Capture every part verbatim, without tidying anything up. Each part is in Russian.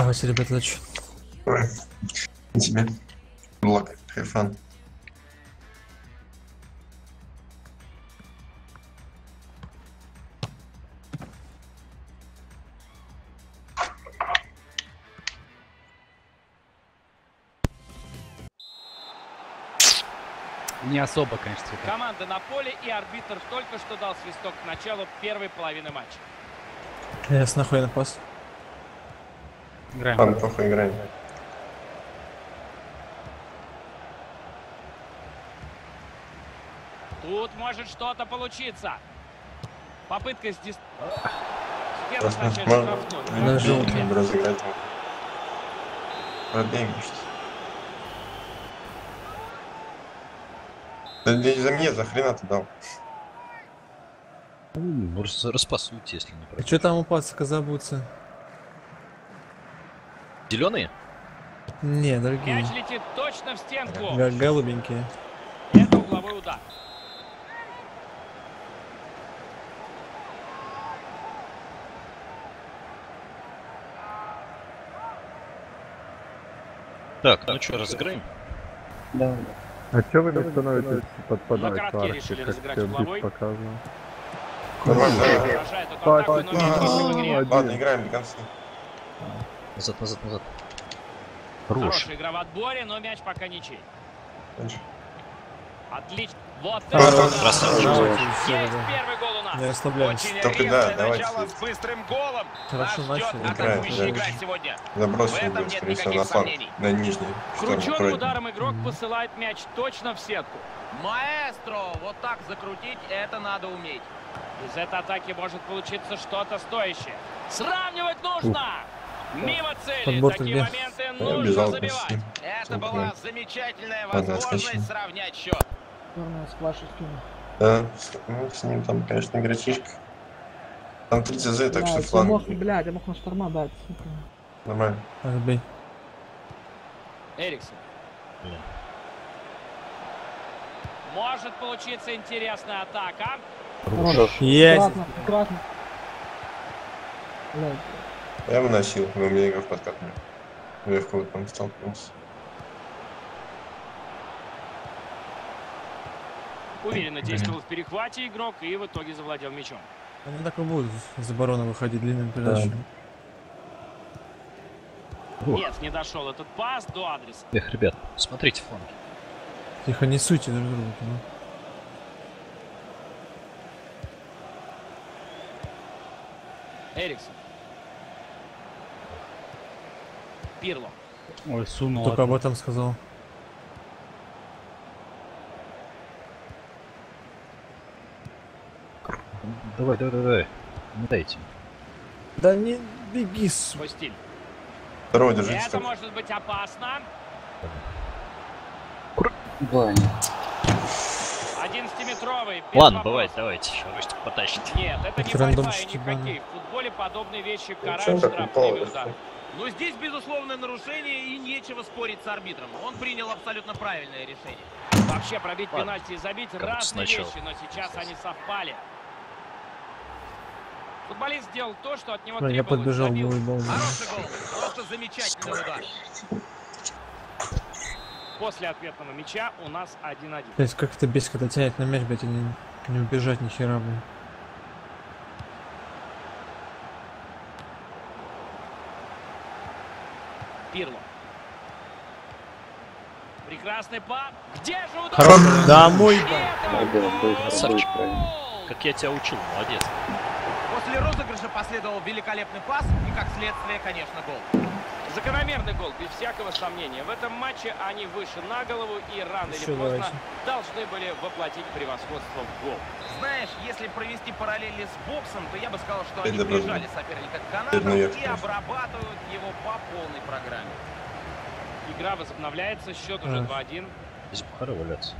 Давайте, ребята, удачи. Давай. И тебе. Блок. Хайфан. Не особо, конечно, цвета. Команда на поле, и арбитр только что дал свисток к началу первой половины матча. Ясно, нахуй на пас. Играем. Ладно, плохо играем. Тут может что-то получиться. Попытка здесь... Первый начать Можно штрафной. желтым разыграть. Пробей, может. Да не за меня, за хрена ты дал. Распасуйте, если не А против. что там у пацака забудется? Зеленые? Не, дорогие. Мяч летит точно в стенку. Г- голубенькие. Это угловой удар. Так, ну что, разыграем? Да. А чё вы не становитесь под подачу кратке решили арки, разыграть как угловой. Бит показывал? Нормально, да. Поражает эту атаку, но мяч еще в игре. Ладно, играем до конца. Назад, назад, назад. Хорошая игра в отборе, но мяч пока ничей. Дальше. Отлично. Вот Хорош. это удар. Красавчик. Давайте, всё, Есть да. первый гол у нас. Не расслабляемся. Очень Только резкое да, давайте. начало с быстрым голом. Хорошо Нас начали. ждет Играем, атакующая да. игра сегодня. Заброс В этом будет, нет скорее всего, никаких на фланг. сомнений. На нижний. Крученным Второй. ударом игрок посылает мяч точно в сетку. Маэстро, вот так закрутить, это надо уметь. Из этой атаки может получиться что-то стоящее. Сравнивать нужно! Мимо цели. Подбор Такие где? моменты Я нужно бежал забивать. почти. Это Сколько была лет? замечательная Ладно, возможность отскочим. сравнять счет. Да, с, ну, с ним там, конечно, игрочишка. Там три ЦЗ, так что Я фланг. мог, блядь, я мог на шторма дать, сука. Нормально. Так, бей. Эриксон. Блин. Может получиться интересная атака. Хорош. Есть. Прекрасно, прекрасно. Блядь. Я выносил, но у меня игра в подкат. Я в кого-то там столкнулся. Уверенно действовал в перехвате игрок и в итоге завладел мячом. Они так и будут из обороны выходить длинными передачами. Нет, не дошел этот пас до адреса. Эх, ребят, смотрите фланги. Тихо, не суйте друг друга. Ну. Эриксон. Пирло. Ой, сунул. Только об одну. этом сказал. Давай, давай, давай. Не дайте. Да не беги, су... Свой стиль. Второго держите. Это может быть опасно. одиннадцатиметровый. без Ладно, вопросов. бывает, давайте. Ростик потащит. Нет, это не Это борьба и рандомщики, не да. хоккей. В футболе подобные вещи Ну, карают чем так штрафными упало? ударами. Но здесь, безусловно, нарушение и нечего спорить с арбитром. Он принял абсолютно правильное решение. Вообще пробить Ладно. пенальти и забить Как бы разные сначала. вещи, но сейчас они совпали. Футболист сделал то, что от него Ой, я требовалось. подбежал, Забил. был бал. Хороший гол, просто замечательный удар. После ответного мяча у нас один-один. То есть как это бесит, когда тянет на мяч, блядь, и не, не убежать ни хера, блин. Пирло. Прекрасный пас. Где же удар? Хорош. Домой, И блядь. это гол! Красавчик. Как я тебя учил, молодец. После розыгрыша последовал великолепный пас и, как следствие, конечно, гол. Закономерный гол, без всякого сомнения. В этом матче они выше на голову и рано Еще или поздно давайте. должны были воплотить превосходство в гол. Знаешь, если провести параллели с боксом, то я бы сказал, что Это они правда. прижали соперника к Это канатам наверх, и конечно. обрабатывают его по полной программе. Игра возобновляется, счет уже А. два-один. Здесь Бухара валяться.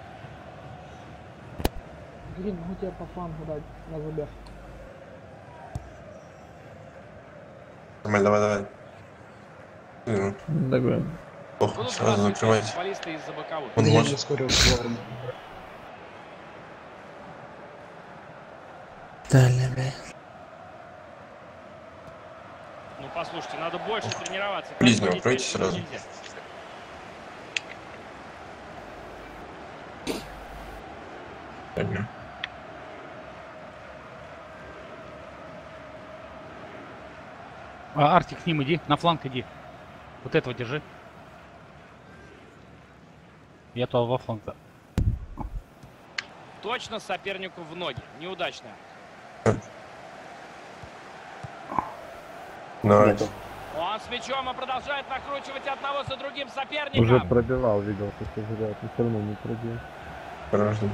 Грин, могу тебе по флангу дать на забег. Нормально, давай, давай. Ну, Такое. ох, Будут сразу бросать накрывайте. футболисты из-за боковых. Он может. Дальше, блядь. Ну, послушайте, надо больше тренироваться. Так Близнего, ходить пройти мяч сразу. нельзя. Правильно. А, Артик, к ним иди, на фланг иди. Вот этого держи. Я то во фланг. Точно сопернику в ноги. Неудачно. Найс. Он с мячом и продолжает накручивать одного за другим соперником. Уже пробивал, видел, что сожалеет, но все равно не пробил. Граждан.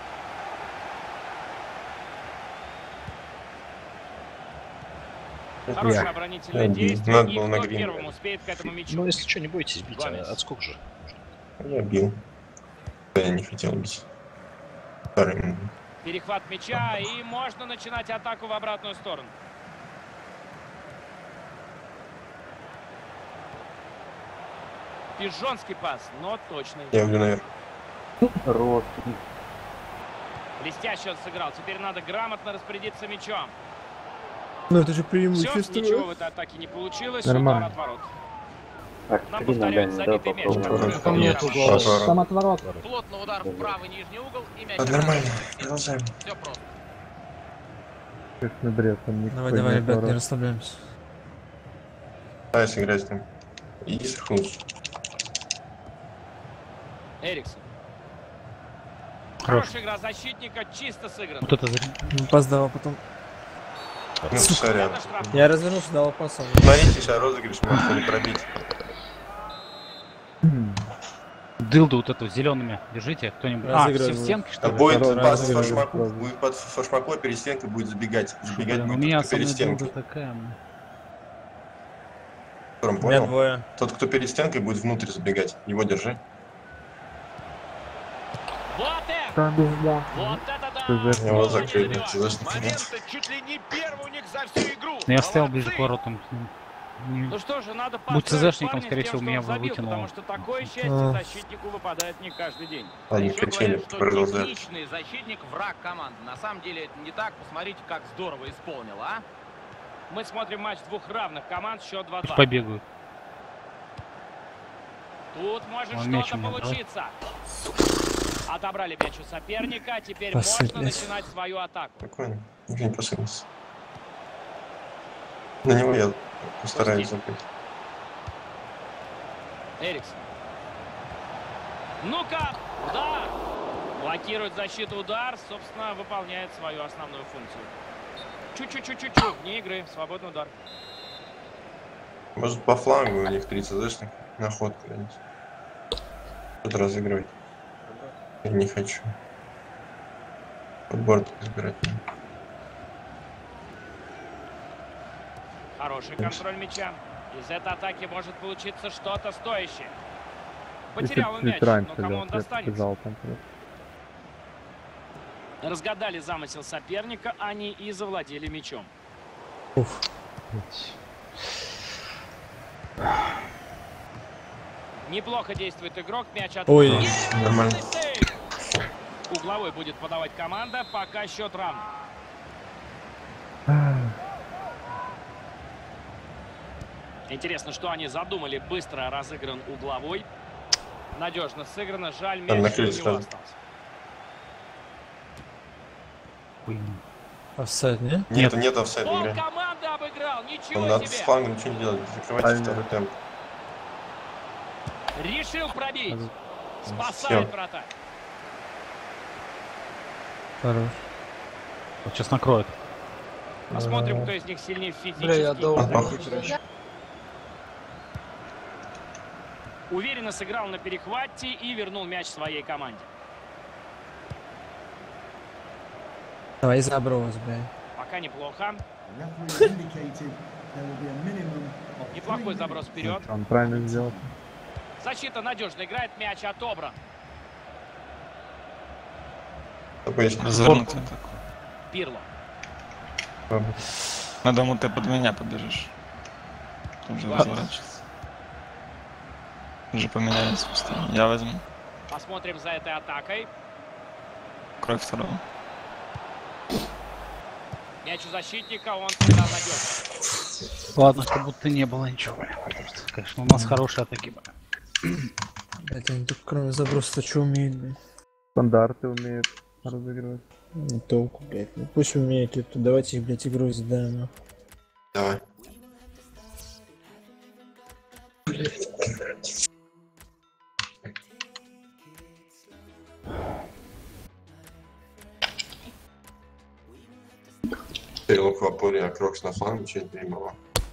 Хорошее Я. оборонительное Я действие. надо И было на кто грин первым играть. успеет к этому мячу? Ну, если что, не бойтесь бить, а Гомес. отскок же. Я бил. Да, я не хотел бить. Второй минут. Перехват мяча, и можно начинать атаку в обратную сторону. Пижонский пас, но точный. Я иду наверх. Рот. Блестяще он сыграл. Теперь надо грамотно распорядиться мячом. Ну это же Все, преимущество. ничего в этой атаке не получилось. Нормально. Удар от ворот. Так, Нам Карина, повторяют Дани, да, забитый мяч, попробуем. который Ко мне вполне тут равно. Отворот. Там отворот. Плотный удар в правый нижний угол и мяч. Да, нормально. Продолжаем. Все просто. Конечно, бред, там никакой Давай, давай, не ребят, не отворот. расслабляемся. Пытаюсь играть там. Иди сохнуть. Эриксон. Хорош. Хорошая игра защитника, чисто сыграна. Вот это за... Ну, Пас давал потом. Ну, сорян. Это штраф. Я развернулся, дал пас. он- Смотрите, сейчас розыгрыш может не пробить. Дылду вот эту зелеными держите. Кто-нибудь. А, все в Разыгрываю. стенке, что Да ли? будет Второй пас раз фашмаку, сразу. будет под фашмаку, а перед стенкой будет забегать. Забегать Блин, у будет меня тот, кто со перед мной стенкой. дылда такая. м. Которым У меня понял? двое. Тот, кто перед стенкой, будет внутрь забегать. Его держи. Вот это! Да, пизда. Вот это да! ТЗ. Его Гол закрыли. не забивают. ТЗшники нет. Моменты чуть ли не первый у них за всю игру. Но я стоял ближе Молодцы. к воротам. Не- Ну что же, надо Будь поздравить ЦЗшником, парня с скорее тем, всего, что меня он бы забил, вытянуло. потому что такое счастье А. защитнику выпадает не каждый день. Они Еще качели, говорят, что продолжают. техничный защитник враг команды. На самом деле это не так. Посмотрите, как здорово исполнил, а? Мы смотрим матч двух равных команд, счет два-два. Побегают. Тут может Он мяч что-то у меня, получиться. Отобрали мяч у соперника, теперь Посыпались. можно начинать свою атаку. Спокойно. Никто не посыпался. На него я постараюсь забыть. Эриксон. Ну-ка, удар! Блокирует защиту удар, собственно, выполняет свою основную функцию. Чуть-чуть-чуть-чуть, вне игры, свободный удар. Может, по флангу у них три ЦЗшных на ход куда-нибудь. Тут разыгрывать. Я не хочу. Под борт избирать. Хороший контроль мяча. Из этой атаки может получиться что-то стоящее. Если Потерял бы он мяч, чуть раньше но кому лёг, он я достанется? показал там просто. Разгадали замысел соперника, они и завладели мячом. Уф. Неплохо действует игрок, мяч от... Ой. И Нормально. сейв! Угловой будет подавать команда, пока счет равный. Интересно, что они задумали. Быстро разыгран угловой. Надежно сыграно. Жаль, Там мяч у накрыли него сразу. остался. Офсайд, не? Нет, нет офсайда Пол игры. команды обыграл. Он Ничего надо с себе. фланга ничего не делать. Закрывайте Правильно. второй темп. Решил пробить. Всё. Спасает вратарь. Хорош. Вот сейчас накроет. Посмотрим, кто из них сильнее физически. Бля, я дал Ага. короче. Уверенно сыграл на перехвате и вернул мяч своей команде. Давай заброс, блядь. Пока неплохо. Неплохой заброс вперед. Он правильно сделал. Защита надежно играет, мяч отобран. Развернутый такой. Пирло. Я думал, ты под меня побежишь. Тут же разворачивается. Уже поменялись постоянно. Я возьму. Посмотрим за этой атакой. Кровь второго. Мяч у защитника, он сыграл надежно. Ладно, как будто не было ничего. Конечно, у нас хорошие атаки были. Блять, они тут кроме заброса что умеют, блядь? Стандарты умеют разыгрывать. Не толку, блядь. Ну пусть умеют, это давайте их, блядь, игрой задаем. нахуй. Давай. Стрелок в опоре, а Крокс на фланге, чуть дремало.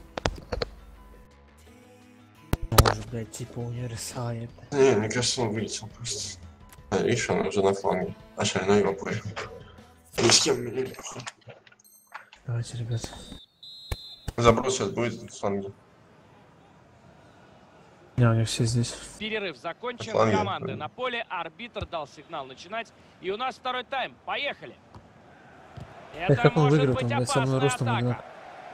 Может, блядь, типа универсале. Не, мне кажется, он вылетел просто. А, видишь, он уже на фланге. А шальной в опоре. Ни с кем не походу. Давайте, ребят. Заброс сейчас будет в фланге. Не, у них все здесь. Перерыв закончен. Фланги. Команды на поле. Арбитр дал сигнал начинать. И у нас второй тайм. Поехали. Это как он может выиграет, быть он, блядь, со мной опасная ростом атака.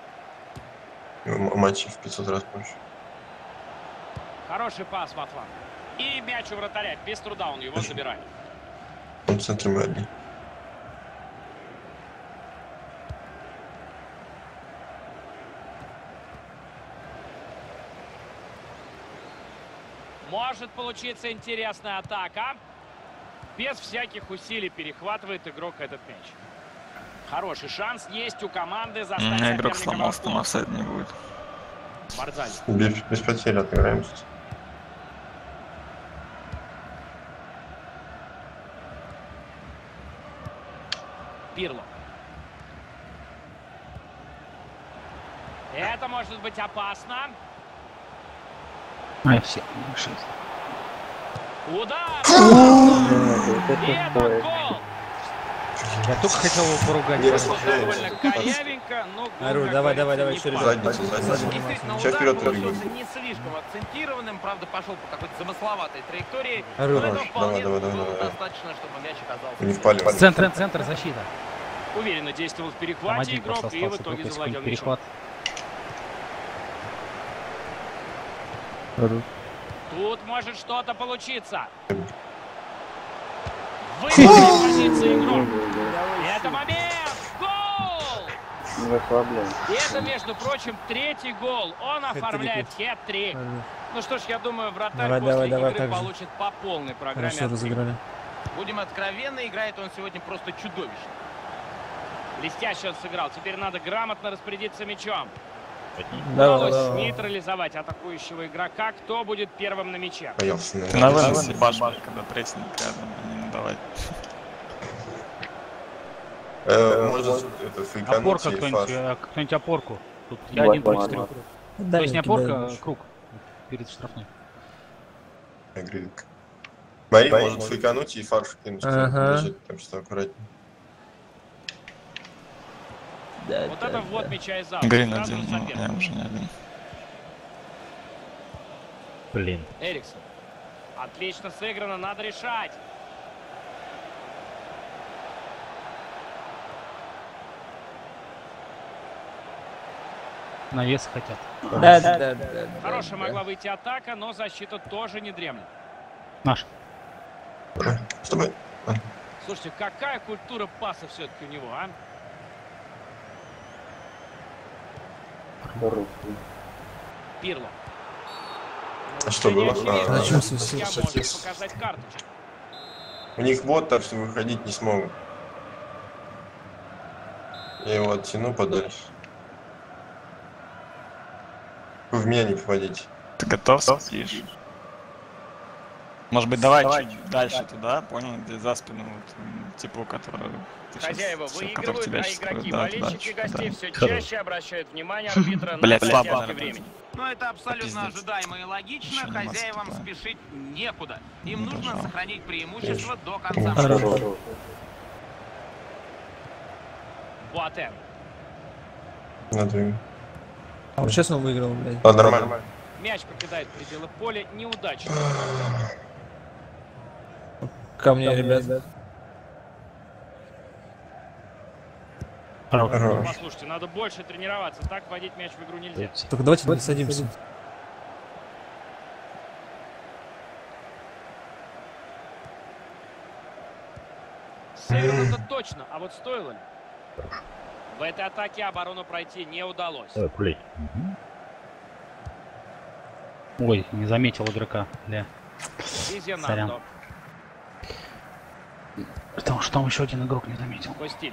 М- Матчей в пятьсот раз больше. Хороший пас во фланг. И мяч у вратаря. Без труда он его забирает. Он в центре мы одни. Может получиться интересная атака. Без всяких усилий перехватывает игрок этот мяч. Хороший шанс есть у команды заставить Меня игрок соперника сломался, там врасплох. офсайд не будет. Барзани. Без, без потери отыграемся. Пирло. Это может быть опасно. А, все. Удар! Вот И это это бой. гол! Я только хотел его поругать. Не Довольно расслабляемся. корявенько, но гол, Аруль, как давай, давай, говорится, давай, не что, пас. ребят? Задницу, задницу. Действительно, Сейчас удар вперед получился прыгай. не слишком акцентированным, правда, пошел по какой-то замысловатой траектории. Аруль, Но этого давай, вполне давай, давай, было давай. достаточно, чтобы мяч оказался. Не впали. Центр, центр, защита. Уверенно действовал в Там перехвате один игрок просто и в остался. итоге Только завладел секунд мячом. перехват. Хорош. Тут может что-то получиться. Выиграл позиции игрок. Это момент! Гол! Не расслабляем. И это, между прочим, третий гол. Он Хэт-трик. оформляет хет-трик. Аруль, Ну что ж, я думаю, вратарь Давай, после давай, давай, игры так же. получит по полной программе. Хорошо отстрел. разыграли. Будем откровенны, играет он сегодня просто чудовищно. Блестяще он сыграл. Теперь надо грамотно распорядиться мячом. Давай, Удалось давай. нейтрализовать атакующего игрока. Кто будет первым на мяче? Боялся, Ты наверное. на выносе башня, когда прессинг рядом, а не давай. Э, Может, это фейкануть Опорка и кто-нибудь, фарш. э, кто-нибудь опорку. Тут я Давай, один против давай, трех. Да, То есть не не кидай опорка, а больше. круг. Перед штрафной. Гридок. Бои может фейкануть и фарш кинуть. Ага. Лежит, так что аккуратнее. Да, Вот да, это да. ввод мяча из аута. Грин Сразу один, у ну, соперника. я уже не один. Блин. Эриксон. Отлично сыграно, надо решать. Навес хотят. Да, да, да, да. Хорошая да. могла выйти атака, но защита тоже не дремлет. Наш. С тобой. Слушайте, какая культура паса все-таки у него, а? Хорош. Пирло. А что было? Очевидно, А, Зачем что свистеть? судья может Сосис. показать карточку. У них вот, так что выходить не смогут. Я его оттяну подальше. Вы в меня не попадите. Ты готов, сидишь? Может быть, давай чуть дальше туда, понял, где за спину, вот, м, тепло, которое... ты щас- Хозяева всё, который выигрывают, тебя а щас игроки, да, болельщики туда, гостей да. все Хорош. чаще обращают внимание арбитра на Блядь, слабо затягивание надо. времени. Но это абсолютно Пиздец. ожидаемо и логично. Ещё не Хозяевам наступает. спешить некуда. Им Не нужно дожал. сохранить преимущество до конца Хорош. матча. Хорош. Буатен. Надо им. А вот сейчас он выиграл, блядь. А, нормально. Мяч покидает пределы поля. Неудачно. Ко мне, ребят. Хорош. Послушайте, надо больше тренироваться. Так вводить мяч в игру нельзя. Только давайте не садимся. Сыграно-то точно, а вот стоило ли? В этой атаке оборону пройти не удалось. Давай, пулей. Мгм. Ой, не заметил игрока. Бля. Сизинандо. Сорян. Потому что там еще один игрок не заметил. Костиль.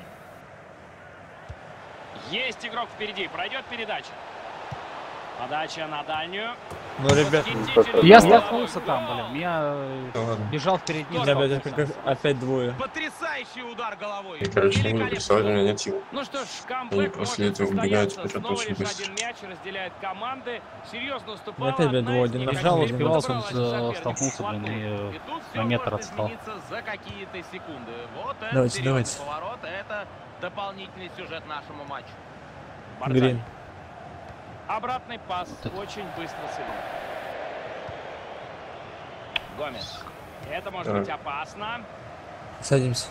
Есть игрок впереди. Пройдет передача. Подача на дальнюю. Ну, ребят, Я столкнулся там, блин. Я э, Да ладно. бежал вперед них. ребят, это столкнулся. как опять двое. Потрясающий удар головой. И, короче, не буду прессовать, у меня нет сил. Ну что ж, Они камбэк после может этого убегают состояться. вперед Снова очень лишь быстро. один мяч разделяет команды. Серьезно уступала. Опять, блядь, одна из один них. нажал, Теперь успевал, подобралась он, соперник столкнулся, блин, вплотную. и, И тут на всё метр может отстал. измениться за какие-то секунды. Вот это Давайте, серьезный давайте. поворот. Это дополнительный сюжет нашему матчу. Грин. Обратный пас. Очень быстро сыгран. Гомес. Это может Так. быть опасно. Садимся.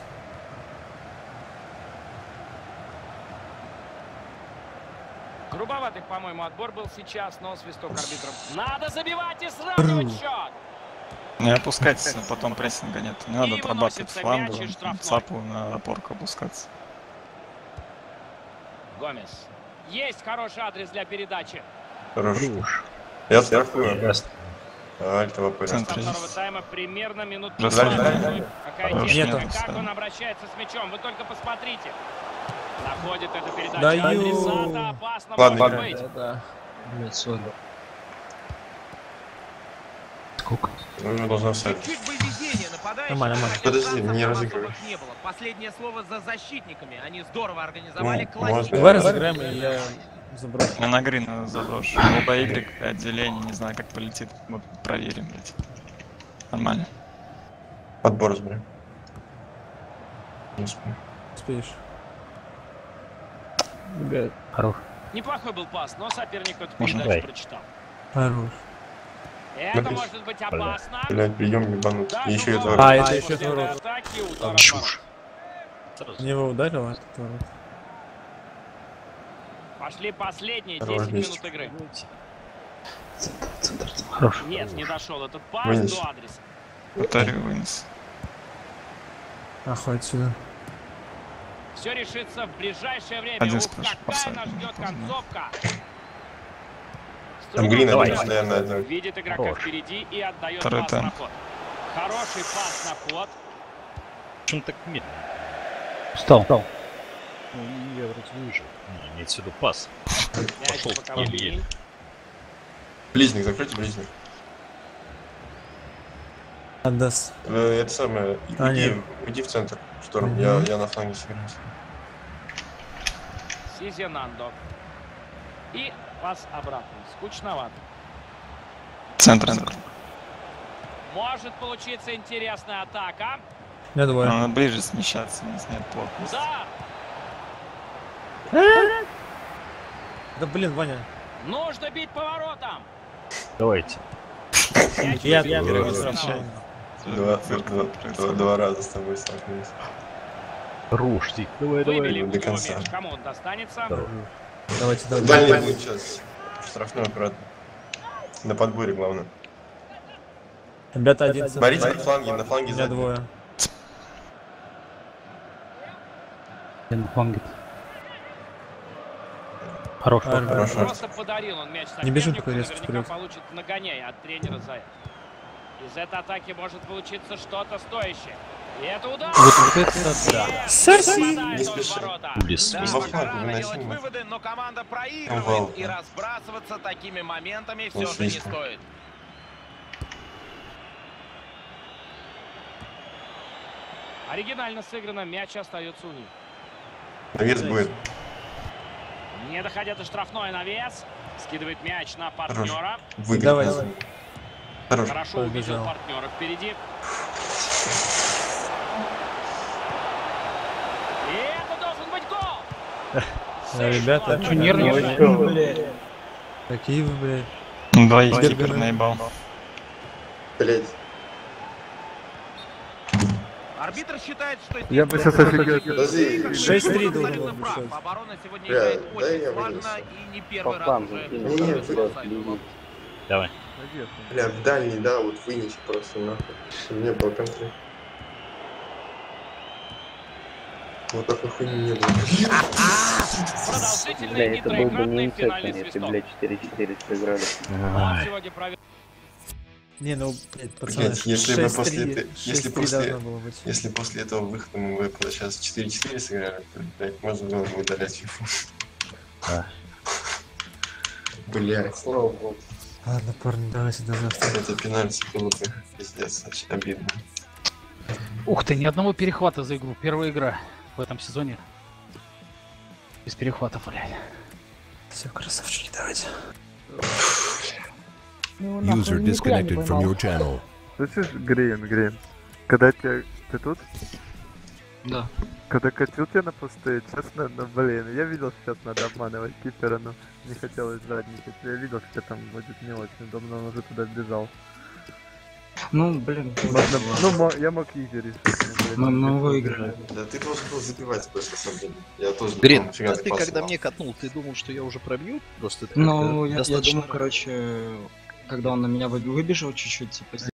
Грубоватый, по-моему, отбор был сейчас, но свисток арбитров. Надо забивать и сравнивать счет. Не опускаться, потом прессинга нет. Не надо И отрабатывать выносится флангу, мяч и штрафной. цапу на опорку опускаться. Гомес. Есть хороший адрес для передачи. Хорош. Я страхую. Ясно. Альтова Центр. пыря. Со второго тайма примерно минут Раз, пятнадцать. раз, раз. Какая Хорош, техника, нет, как да. он обращается с мячом. Вы только посмотрите. Находит эту передачу. Даю. Адресата опасно Ладно, может играй. быть. Да. Блядь, сори. Сколько? Ну, уже должна встать. Чуть бы везение нападающих. Нормально, нормально. хотя Подожди, шансов не там разыгрывай. особых не было. Последнее слово за защитниками. Они здорово организовали. Ну, классический можно. Давай разыграем, и я заброшу. Я на грин заброшу. Оба Y, отделение, не знаю, как полетит. Вот проверим, блядь. Нормально. Подбор сбры. Не успею. Успеешь. Ребят, Хорош. Неплохой был пас, но соперник эту Можно передачу дай. прочитал. хорош. Это Напись. может быть опасно. Блять, прием ебанут. Даже И еще и удар два. А, после это еще первой ворот. атаки, удар от Чушь. ворот. В него ударил, а этот ворот. Пошли последние Хорош, десять есть. минут игры. Хорош. Нет, не дошел этот пас Вынес. до адреса. Батарею вынес. Ахуй отсюда. Все решится в ближайшее время. Один Ух, спрашивает, какая посадим. нас ждет концовка. С Там трудом Грин Давай. один постоянно одной. видит игрока Хорош. впереди и отдает Второй пас темп. на ход. Хороший пас на ход. Почему так медленно? Встал. Ну, я вроде вижу. Не, имеется в виду пас. Мяч Пошел, по боковой еле-еле. линии. Ближник, закройте ближник. Отдаст. Э, Это самое. А, Иди, нет. иди в центр. Шторм. Мгм. Я, я на фланге сыграю. Сизинандо. И пас обратно. Скучновато. Центр. Может получиться интересная атака. Я двое. Надо ближе смещаться, не снять плотность. Да, Да блин, Ваня. нужно бить поворотом. Давайте. Мяч Я, выбит я, из я, я, рук я, снова. Два, два, два, два раза с тобой столкнулись. Рушди. Давай, давай. Выбили до у него конца. мяч. Кому он достанется? Здорово. Давайте, давайте. Дальний будет сейчас. Штрафной аккуратно. На подборе главное. Ребята, один центр. Борите на фланге, на У фланге меня сзади. двое. Один флангет. Хорош. Хорош. Хорошо. Просто подарил он мяч Не бежим сопернику, такой резко наверняка вперед. получит нагоняй от тренера за это. Из этой атаки может получиться что-то стоящее. И это удар! Вот, вот это да. Нет, Соси! не попадает Не он в спеши. ворота. Улис. Да, Во пока фланг рано не делать выноси. выводы, но команда Ну, проигрывает, вал. и разбрасываться такими моментами все Ну, же не слишком. стоит. Оригинально сыграно, мяч остается у них. Навес будет. Не доходя до штрафной навес. Скидывает мяч на партнера. Выиграть Давай, надо. давай. Хорош. Хорошо увидел Побежал. партнера впереди. И это должен быть гол! Да, ребята, Чё, нервничаешь? какие вы, блядь. Двоих Теперь кипер говорю. наебал. Блять. Арбитр считает, что Я бы сейчас офигел. Подожди. шесть-три Он должен абсолютно был прав. быть. Оборона сегодня Бля, играет дай очень я слаженно вынесу. и не первый раз флангу уже. кинь. Не, не, Абсолютно. Давай. Бля, в дальний, да, вот вынеси просто нахуй. Чтобы не было контроля. Вот такой хуйни не было. Продолжительный Бля, и это был бы не троекратный инцепт, финальный если, свисток. бля, четыре четыре сыграли. Он Ай. сегодня провел Не, ну, блядь, пацаны, Блядь, если бы после, шесть три этой- если шесть три после, должно было быть. если после этого выхода мы бы сейчас четыре четыре сыграли, то, блядь, можно было бы удалять фифу. А. Блядь, слава богу. Ладно, парни, давайте до завтра. Это пенальти было бы пиздец, очень обидно. Ух ты, ни одного перехвата за игру. Первая игра в этом сезоне. Без перехватов, блядь. Все, красавчики, давайте. Ну, нахуй, User нихуя не disconnected from поймал. your channel. Слышишь, Грин, Грин? Когда тебя... Ты тут? Да. Когда катил тебя на пустые, честно, ну блин, я видел, что сейчас надо обманывать кипера, но не хотелось жадничать. Я видел, что там будет не очень удобно, он уже туда бежал. Ну, блин, Можно- ну, мо- я мог изи решить. ну, блин. мы, мы выиграли. Да ты должен был забивать просто, на самом деле. Я тоже Грин, думал, фига а ты ты пас когда дал. мне катнул, ты думал, что я уже пробью? Просто ты Ну, как-то я, я достаточно думаю, короче, когда он на меня вы- выбежал чуть-чуть, типа,